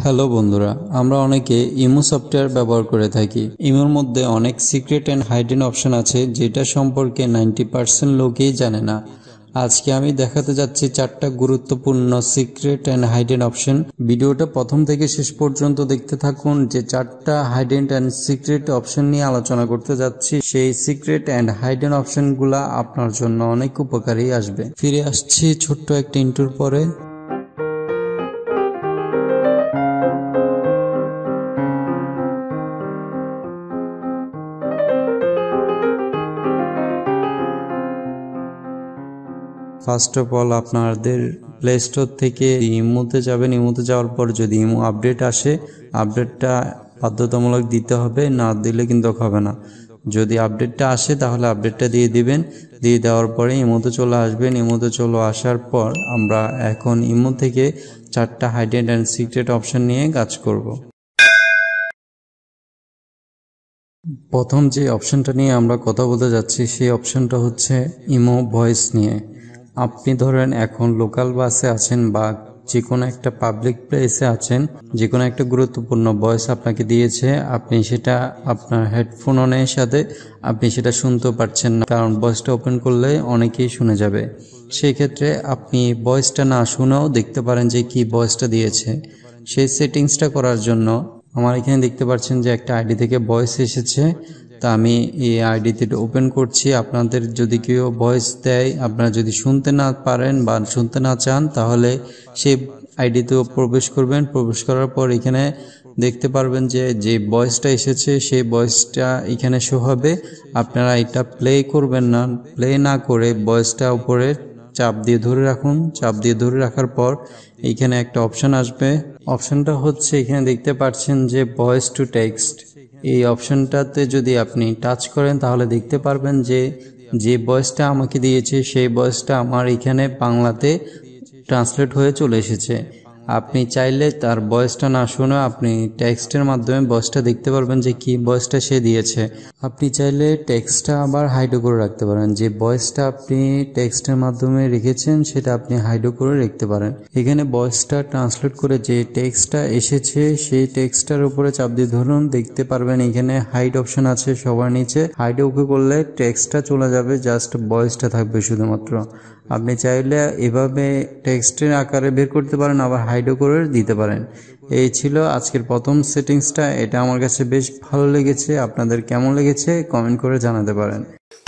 Hello বন্ধুরা, আমরা অনেকে ইমো সফটওয়্যার ব্যবহার করে থাকি। ইমোর মধ্যে অনেক সিক্রেট অ্যান্ড হাইডেন অপশন আছে যেটা সম্পর্কে 90% লোকেই জানে না। আজকে আমি দেখাতে যাচ্ছি 4টা গুরুত্বপূর্ণ সিক্রেট অ্যান্ড হাইডেন অপশন। ভিডিওটা প্রথম থেকে শেষ পর্যন্ত দেখতে থাকুন। যে 4টা হাইডেন অ্যান্ড সিক্রেট অপশন নিয়ে আলোচনা করতে যাচ্ছি, সেই সিক্রেট অ্যান্ড হাইডেন অপশনগুলা আপনার জন্য অনেক উপকারী আসবে। ফিরে আসছি ছোট্ট একটা ইন্ট্রোর পরে। ফার্স্ট অফ অল আপনাদের প্লে স্টোর থেকে ইমোতে যাবেন। ইমোতে যাওয়ার পর যদি ইমো আপডেট আসে, আপডেটটা বাধ্যতামূলক দিতে হবে, না দিলে কিন্তু হবে না। যদি আপডেটটা আসে তাহলে আপডেটটা দিয়ে দিবেন। দিয়ে দেওয়ার পরে ইমোতে চলে আসবেন। ইমোতে চলে আসার পর আমরা এখন ইমো থেকে 4টা হাইডেন অ্যান্ড সিক্রেট অপশন নিয়ে কাজ করব। প্রথম যে অপশনটা নিয়ে আমরা কথা বলতে যাচ্ছি সেই অপশনটা হচ্ছে ইমো ভয়েস নিয়ে। আপনি ধরেন এখন লোকাল বাসে আছেন বা যে কোনো একটা পাবলিক প্লেসে আছেন, যে কোনো একটা গুরুত্বপূর্ণ ভয়েস আপনাকে দিয়েছে, আপনি সেটা আপনার হেডফোনের সাথে আপনি সেটা শুনতে পারছেন না, কারণ ভয়েসটা ওপেন করলে অনেকেই শুনে যাবে। সেই ক্ষেত্রে আপনি ভয়েসটা না শুনেও দেখতে পারেন যে কি ভয়েসটা দিয়েছে। সেই সেটিংসটা করার জন্য আমার এখানে দেখতে পাচ্ছেন যে একটা আইডি থেকে ভয়েস এসেছে, তা আমি এই আইডিতে ওপেন করছি। আপনাদের যদি কেউ ভয়েস দেয়, আপনারা যদি শুনতে না পারেন বা শুনতে না চান, তাহলে সেই আইডিতেও প্রবেশ করবেন। প্রবেশ করার পর এখানে দেখতে পারবেন যে যে ভয়েসটা এসেছে সেই ভয়েসটা এখানে শো হবে। আপনারা এটা প্লে করবেন না, প্লে না করে ভয়েসটা উপরে চাপ দিয়ে ধরে রাখুন। চাপ দিয়ে ধরে রাখার পর এইখানে একটা অপশন আসবে। অপশনটা হচ্ছে এখানে দেখতে পাচ্ছেন যে ভয়েস টু টেক্সট। এই অপশনটাতে যদি আপনি টাচ করেন তাহলে দেখতে পারবেন যে যে ভয়েসটা আমাকে দিয়েছে সেই ভয়েসটা আমার এখানে বাংলাতে ট্রান্সলেট হয়ে চলে এসেছে। আপনি চাইলে তার ভয়েসটা না শুনে আপনি টেক্সটের মাধ্যমে ভয়েসটা দেখতে পারবেন যে কি ভয়েসটা সে দিয়েছে। আপনি চাইলে টেক্সটটা আবার হাইডও করে রাখতে পারেন। যে ভয়েসটা আপনি টেক্সটের মাধ্যমে রেখেছেন সেটা আপনি হাইডও করে রাখতে পারেন। এখানে ভয়েসটা ট্রান্সলেট করে যে টেক্সটটা এসেছে সেই টেক্সটটার উপরে চাপ দিয়ে ধরুন, দেখতে পারবেন এখানে হাইড অপশন আছে সবার নিচে। হাইডে ওকে করলে টেক্সটটা চলে যাবে, জাস্ট ভয়েসটা থাকবে শুধুমাত্র। আপনি চাইলে এভাবে টেক্সটের আকারে বের করতে পারেন, আবার হাইডও করে দিতে পারেন। এই ছিল আজকের প্রথম সেটিংসটা। এটা আমার কাছে বেশ ভালো লেগেছে। আপনাদের কেমন লেগেছে কমেন্ট করে জানাতে পারেন।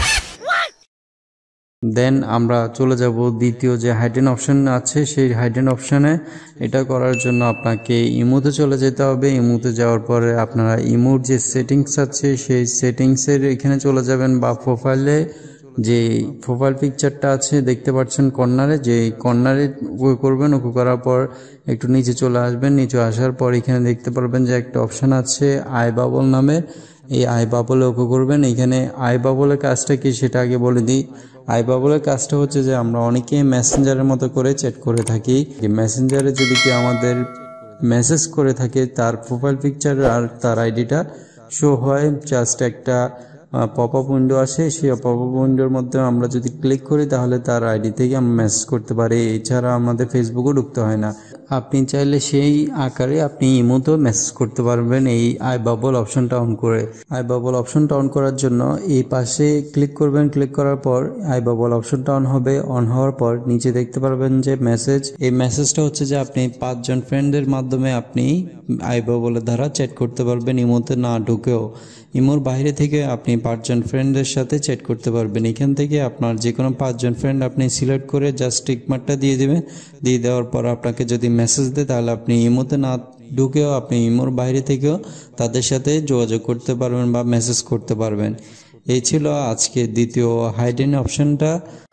দেন আমরা চলে যাব দ্বিতীয় যে হাইডেন অপশন আছে সেই হাইডেন অপশনে। এটা করার জন্য আপনাকে ইমোতে চলে যেতে হবে। ইমোতে যাওয়ার পরে আপনারা ইমোর যে সেটিংস আছে সেই সেটিংসের এখানে চলে যাবেন, বা প্রোফাইলে যে প্রোফাইল পিকচারটা আছে দেখতে পাচ্ছেন কর্নারে, যে কর্নারে ওকে করবেন। ওকে করার পর একটু নিচে চলে আসবেন। নিচে আসার পর এখানে দেখতে পারবেন যে একটা অপশন আছে আই বাবল নামে। এই আই বাবলে ওকে করবেন। এখানে আই বাবলের কাজটা কি সেটা আগে বলে দিই। আই বাবলের কাজটা হচ্ছে যে আমরা অনেকেই মেসেঞ্জারের মতো করে চ্যাট করে থাকি। মেসেঞ্জারে যদি কেউ আমাদের মেসেজ করে থাকে তার প্রোফাইল পিকচার আর তার আইডিটা শো হয়, জাস্ট একটা পপ আপ উইন্ডো আসে। সেই পপ আপ উইন্ডোর মধ্যে আমরা যদি ক্লিক করি তাহলে তার আইডি থেকে আমরা মেসেজ করতে পারি। এছাড়া আমাদের ফেসবুকও ঢুকতে হয় না। আপনি চাইলে সেই আকারে আপনি ইমোতেও মেসেজ করতে পারবেন এই আই বাবল অপশনটা অন করে। আই বাবল অপশনটা অন করার জন্য এই পাশে ক্লিক করবেন। ক্লিক করার পর আই বাবল অপশনটা অন হবে। অন হওয়ার পর নিচে দেখতে পারবেন যে মেসেজ। এই মেসেজটা হচ্ছে যে আপনি 5 জন ফ্রেন্ডের মাধ্যমে আপনি আই বাবলের দ্বারা চ্যাট করতে পারবেন, ইমোতে না ঢুকেও। ইমোর বাইরে থেকে আপনি 5 জন ফ্রেন্ডের সাথে চ্যাট করতে পারবেন। এখান থেকে আপনার যে কোনো 5 জন ফ্রেন্ড আপনি সিলেক্ট করে জাস্ট টিক মার্কটা দিয়ে দিবেন। দিয়ে দেওয়ার পর আপনাকে যদি মেসেজ দেয় তাহলে আপনি ইমোতে না ঢুকেও আপনি ইমোর বাইরে থেকেও তাদের সাথে যোগাযোগ করতে পারবেন বা মেসেজ করতে পারবেন। এই ছিল আজকে দ্বিতীয় হাইডেন অপশনটা।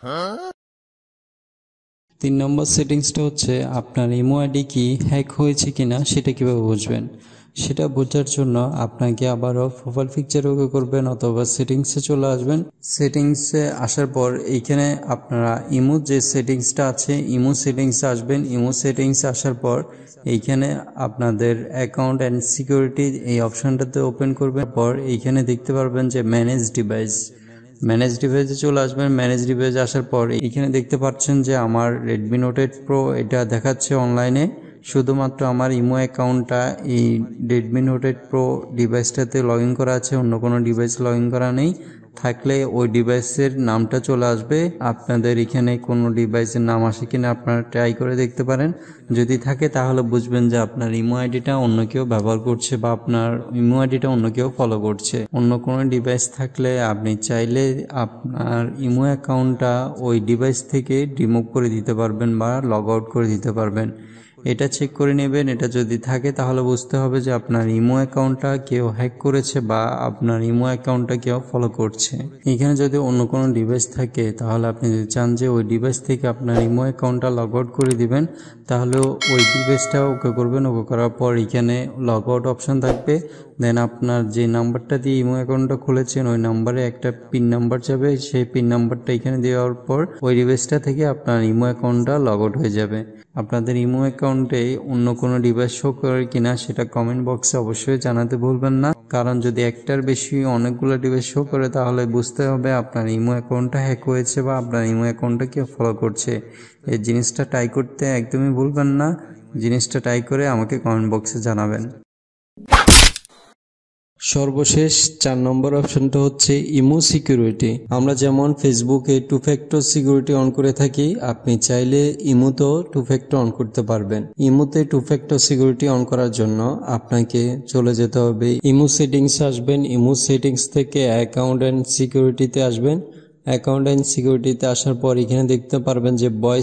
3 নম্বর সেটিংসটা হচ্ছে আপনার ইমো আইডি কি হ্যাক হয়েছে কিনা সেটা কিভাবে বুঝবেন। সেটা বোঝার জন্য আপনাকে আবারও প্রোফাইল পিকচার ওকে করবেন অথবা সেটিংসে চলে আসবেন। সেটিংসে আসার পর এইখানে আপনারা ইমো যে সেটিংসটা আছে ইমো সেটিংসে আসবেন। ইমো সেটিংসে আসার পর এইখানে আপনাদের অ্যাকাউন্ট অ্যান্ড সিকিউরিটি এই অপশনটাতে ওপেন করবেন। পর এইখানে দেখতে পারবেন যে ম্যানেজ ডিভাইস। ম্যানেজ ডিভাইসে চলে আসবেন। ম্যানেজ ডিভাইসে আসার পর এখানে দেখতে পাচ্ছেন যে আমার রেডমি নোট 8 প্রো এটা দেখাচ্ছে অনলাইনে। শুধুমাত্র আমার ইমো অ্যাকাউন্টটা এই রেডমি নোট 8 প্রো ডিভাইসটাতে লগ ইন করা আছে, অন্য কোনো ডিভাইস লগ ইন করা নেই। থাকলে ওই ডিভাইসের নামটা চলে আসবে। আপনাদের এখানে কোনো ডিভাইসের নাম আসে কিনা আপনারা ট্রাই করে দেখতে পারেন। যদি থাকে তাহলে বুঝবেন যে আপনার ইমো আইডিটা অন্য কেউ ব্যবহার করছে বা আপনার ইমো আইডিটা অন্য কেউ ফলো করছে। অন্য কোনো ডিভাইস থাকলে আপনি চাইলে আপনার ইমো অ্যাকাউন্টটা ওই ডিভাইস থেকে রিমুভ করে দিতে পারবেন বা লগ আউট করে দিতে পারবেন। এটা চেক করে নেবেন। এটা যদি থাকে তাহলে বুঝতে হবে যে আপনার ইমো অ্যাকাউন্টটা কেউ হ্যাক করেছে বা আপনার ইমো অ্যাকাউন্টটা কেউ ফলো করছে। এখানে যদি অন্য কোনো ডিভাইস থাকে তাহলে আপনি যদি চান যে ওই ডিভাইস থেকে আপনার ইমো অ্যাকাউন্টটা লগ আউট করে দিবেন, তাহলে ওই ডিভাইসটা ওকে করবেন। ওকে করার পর এখানে লগ আউট অপশান থাকবে। দেন আপনার যে নাম্বারটা দিয়ে ইমো অ্যাকাউন্টটা খুলেছেন ওই নাম্বারে একটা পিন নাম্বার যাবে। সেই পিন নাম্বারটা এখানে দেওয়ার পর ওই ডিভাইসটা থেকে আপনার ইমো অ্যাকাউন্টটা লগ আউট হয়ে যাবে। আপনাদের ইমো অ্যাকাউন্টে অন্য কোনো ডিভাইস শো করে কিনা সেটা কমেন্ট বক্সে অবশ্যই জানাতে ভুলবেন না, কারণ যদি একটার বেশি অনেকগুলো ডিভাইস শো করে তাহলে বুঝতে হবে আপনার ইমো অ্যাকাউন্টটা হ্যাক হয়েছে বা আপনার ইমো অ্যাকাউন্টটা কেউ ফলো করছে। এই জিনিসটা ট্রাই করতে একদমই ভুলবেন না। জিনিসটা ট্রাই করে আমাকে কমেন্ট বক্সে জানাবেন। সর্বশেষ 4 নম্বর অপশনটা হচ্ছে ইমো সিকিউরিটি। আমরা যেমন ফেসবুকে 2 ফ্যাক্টর সিকিউরিটি অন করে থাকি, আপনি চাইলে ইমোতেও 2 ফ্যাক্টর অন করতে পারবেন। ইমোতে 2 ফ্যাক্টর সিকিউরিটি অন করার জন্য আপনাকে চলে যেতে হবে ইমো সেটিংস আসবেন। ইমো সেটিংস থেকে অ্যাকাউন্ট অ্যান্ড সিকিউরিটিতে আসবেন। অ্যাকাউন্ট অ্যান্ড সিকিউরিটিতে আসার পর এখানে দেখতে পারবেন যে ভয়েস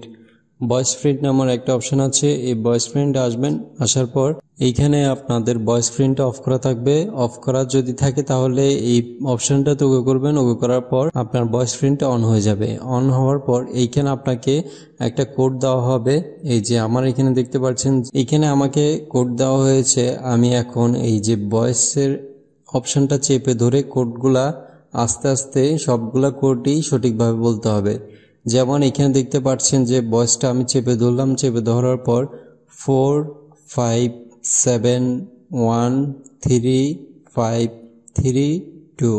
ফ্রেন্ড নামের একটা অপশন আছে। এই ভয়েস ফ্রেন্ডে আসবেন। আসার পর এইখানে আপনাদের ভয়েস ফ্রেন্ডটা অফ করা থাকবে। অফ করা যদি থাকে তাহলে এই অপশনটাতে ওকে করবেন। ওকে করার পর আপনার ভয়েস ফ্রেন্ডটা অন হয়ে যাবে। অন হওয়ার পর এইখানে আপনাকে একটা কোড দেওয়া হবে। এই যে আমার এখানে দেখতে পাচ্ছেন, এখানে আমাকে কোড দেওয়া হয়েছে। আমি এখন এই যে ভয়েসের অপশনটা চেপে ধরে কোডগুলা আস্তে আস্তে সবগুলা কোডই সঠিকভাবে বলতে হবে। যেমন এখানে দেখতে পাচ্ছেন যে ভয়েসটা আমি চেপে ধরলাম। চেপে ধরার পর 4 5 7 1 3 5 3 2,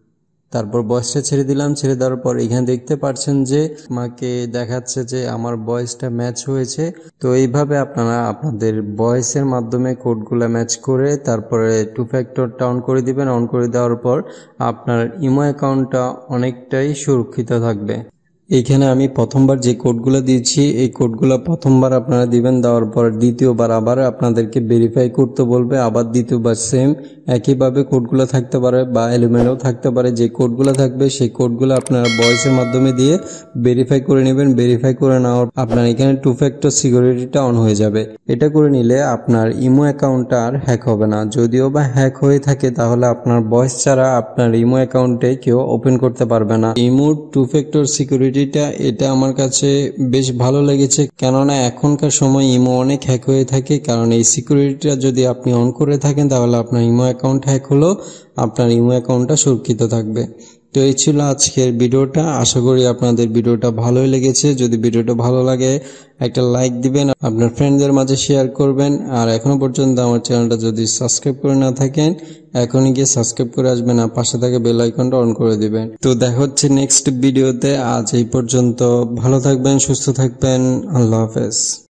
তারপর ভয়েসটা ছেড়ে দিলাম। ছেড়ে দেওয়ার পর এখানে দেখতে পাচ্ছেন যে আমাকে দেখাচ্ছে যে আমার ভয়েসটা ম্যাচ হয়েছে। তো এইভাবে আপনারা আপনাদের ভয়েসের মাধ্যমে কোডগুলো ম্যাচ করে তারপরে 2 ফ্যাক্টরটা অন করে দিবেন। অন করে দেওয়ার পর আপনার ইমো অ্যাকাউন্টটা অনেকটাই সুরক্ষিত থাকবে। এইখানে আমি প্রথমবার যে কোডগুলো দিয়েছি এই কোডগুলো প্রথমবার আপনারা দিবেন। দেওয়ার পর দ্বিতীয়বার আবার আপনাদেরকে ভেরিফাই করতে বলবে। আবার দ্বিতীয়বার সেম একইভাবে কোডগুলো থাকতে পারে বা এলিমেন্টও থাকতে পারে। যে কোডগুলো থাকবে সেই কোডগুলো আপনারা ভয়েসের মাধ্যমে দিয়ে ভেরিফাই করে নেবেন। ভেরিফাই করে নেওয়ার আপনার এখানে 2 ফ্যাক্টর সিকিউরিটিটা অন হয়ে যাবে। এটা করে নিলে আপনার ইমো অ্যাকাউন্টটা আর হ্যাক হবে না। যদিও বা হ্যাক হয়ে থাকে তাহলে আপনার ভয়েস ছাড়া আপনার ইমো অ্যাকাউন্টে কেউ ওপেন করতে পারবে না। ইমো 2 ফ্যাক্টর সিকিউরিটি এটা আমার কাছে বেশ ভালো লেগেছে, কেননা এখনকার সময় ইমো অনেক হ্যাক হয়ে থাকে। কারণ এই সিকিউরিটিটা যদি আপনি অন করে থাকেন তাহলে আপনার ইমো অ্যাকাউন্ট হ্যাক হলো আপনার ইমো অ্যাকাউন্টটা সুরক্ষিত থাকবে। তো এই ছিল আজকের ভিডিওটা। আশা করি আপনাদের ভিডিওটা ভালোই লেগেছে। যদি ভিডিওটা ভালো লাগে একটা লাইক দিবেন, আপনার ফ্রেন্ডদের মাঝে শেয়ার করবেন। আর এখনো পর্যন্ত আমার চ্যানেলটা যদি সাবস্ক্রাইব করে না থাকেন এখনই গিয়ে সাবস্ক্রাইব করে আসবেন আর পাশে থাকা বেল আইকনটা অন করে দিবেন। তো দেখা হচ্ছে নেক্সট ভিডিওতে। আজ এই পর্যন্ত। ভালো থাকবেন, সুস্থ থাকবেন। আল্লাহ হাফেজ।